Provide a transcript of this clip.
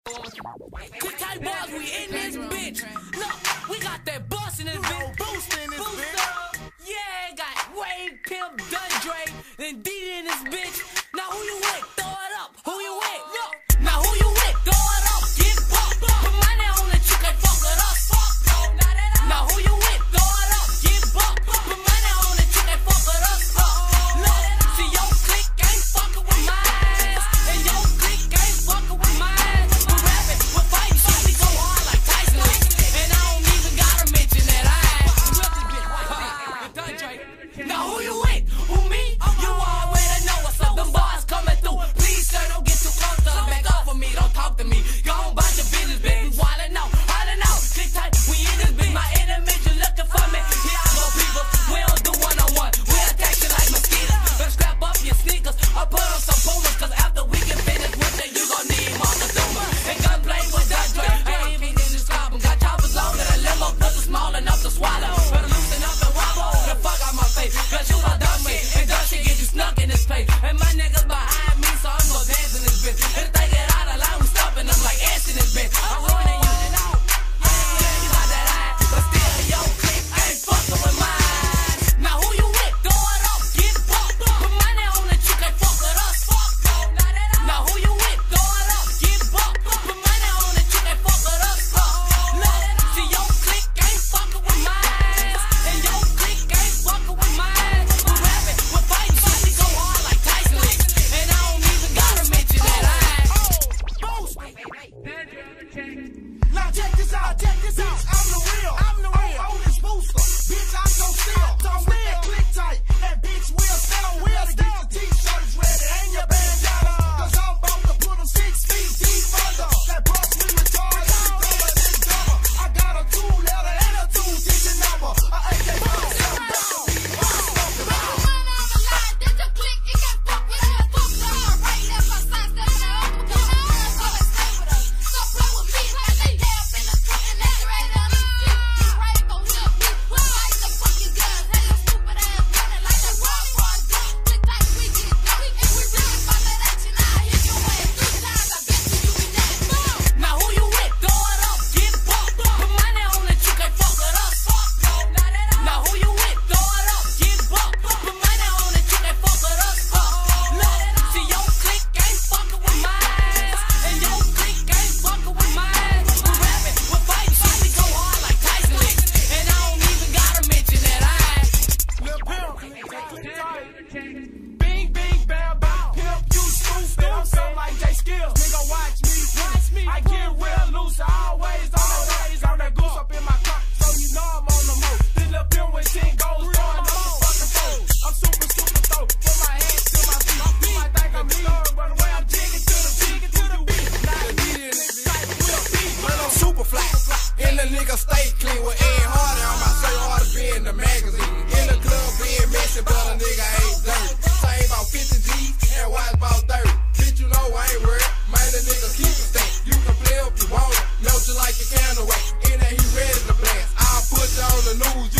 Click tight boys, we in this bitch. Look, we got that bus in this bitch. Boost in this bitch. Yeah, got Wade, Pimp, Dundre, and D in this bitch. Now who you with? Throw it up. Who you with? Look. Now who you with? Throw it up. Get popped. Put money on the chick and fuck with us. Now who you with? Throw it up. Get popped. Put money on the chick and fuck with us. Look, see your click ain't fucking with mine, and your click ain't fucking with mine. We rapping, we fighting, shit, we go hard like Tyson, and I don't even gotta mention that I ain't Dundre. Now who you with? Who me? You already know what's up. Them boys coming through. Please, sir, don't get too close to back off of me. Don't talk to me. Go on about your business, bitch. We wildin' out, hollin' out. Click tight, we in this bitch. My enemies, you looking for me. Here I go, people. We don't do one-on-one. We attack you like mosquitoes. Better scrap up your sneakers. I put on some Pumas, cause after we get finished with it, you gon' need Montezuma. And gunplay with Dundre. I ain't even in this album. Got choppers longer than limo, cause it's small enough to swallow. Better loosen up and wobble. The fuck out my face. Cause you are dumb shit. And dumb shit get you snuck in this place. And my niggas behind me, so I'm gon' dance in this bitch. And if they get out of line, we stopping them like ants in this bitch. I'm ruining you. You got that eye, but still your click ain't fucking with mine. Now who you with? Throw it up, get popped. Put money on the chick and fuck with us. Now who you with? Throw it up, get popped. Put money on the chick and fuck with us. Look, see your click ain't fucking with mine, and your click ain't fucking with mine. We rapping, we fighting, shit, we go hard like Tyson, and I don't even gotta mention that I ain't. Boost. Now check this out, check this out. I'm the real. Oh, this booster. Bitch, I'm so still. Don't with that click tight. That bitch will sell. We'll get the t-shirts ready and your bandana. Cause I'm about to put them 6 feet deep under. That bust me retarded. I got a 2-letter and a 2-digit number. A AK-47. Now who you with? Throw it up, get popped. Put money on the chick and fuck with us. Now who you with? Throw it up, get popped. Put money on the chick and fuck with us. Look, see your click ain't fucking with mine, and your click ain't fucking with mine. We rapping, we fighting, shit, we go hard like Tyson, and I don't even gotta mention that I ain't. Lil' Pimp, click tight. Bing, bing, bam, bam. Pimp, you stupid. I'm so like Jay Skills. Nigga, watch me. I get real loose. I always on that goose up in my car. So you know I'm on the move. This Lil' Pimp when 10 goes, throwing up the fucking phone. I'm super though. Put my hands to my feet. You might think I'm slow, but the way I'm jigging to the beat. Now niggas tight with a beat. Man, I'm super fly. And the nigga stay clean with Ed Hardy on my shirt. Ought to be in the magazine. In the club being messy, but a nigga ain't dirty. Same about 50 G's and watch about 30. Bitch, you know I ain't worried. Man, the nigga keep it stacked. You can play if you want it. Melt you like a candle wax. And then he ready to blast. I'll put you on the news.